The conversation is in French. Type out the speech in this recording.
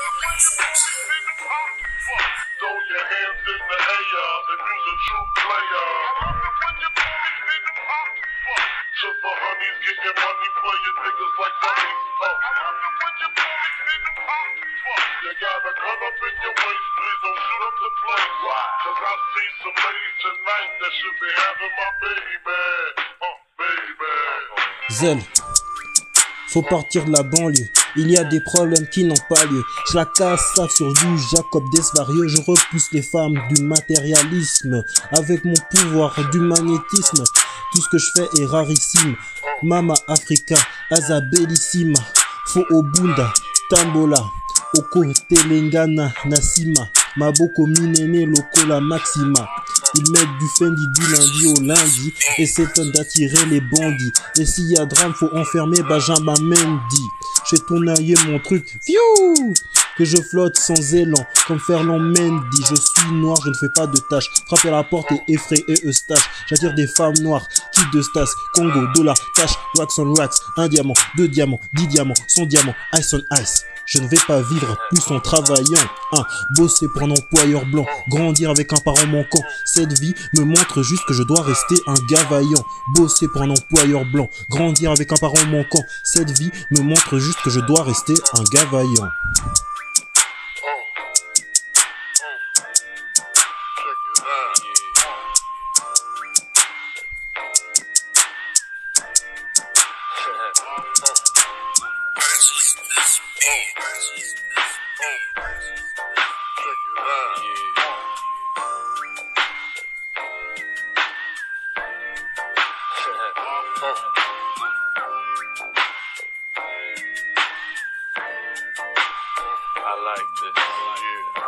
Throw your hands in the air if you's a true player. To the honeys, get your money for your niggas like dummies. You gotta cut up in your waist, please don't shoot up the place. Cause I see some ladies tonight that should be having my baby. Baby. Zen, faut partir de la banlieue. Il y a des problèmes qui n'ont pas lieu. Je la casse ça sur du Jacob Desvarieux. Je repousse les femmes du matérialisme. Avec mon pouvoir du magnétisme, tout ce que je fais est rarissime. Mama Africa, Asa Bellissima, Fo Obunda, Tambola, Oko Telengana, Nasima, Maboko Minene, Lokola Maxima. Ils mettent du Fendi du lundi au lundi et s'étonnent d'attirer les bandits. Et s'il y a drame, faut enfermer Benjamin Mendy. J'ai tournaillé mon truc, fiou, que je flotte sans élan, comme Ferland Mendy. Je suis noir, je ne fais pas de tâches. Frapper à la porte et effrayer Eustache. J'attire des femmes noires, qui de Stas, Congo, dollar, cash, wax on wax. 1 diamant, 2 diamants, 10 diamants, 100 diamants, ice on ice. Je ne vais pas vivre plus en travaillant. Bosser pour un employeur blanc, grandir avec un parent manquant. Cette vie me montre juste que je dois rester un gars vaillant. Bosser pour un employeur blanc, grandir avec un parent manquant. Cette vie me montre juste que je dois rester un gars vaillant. I like this.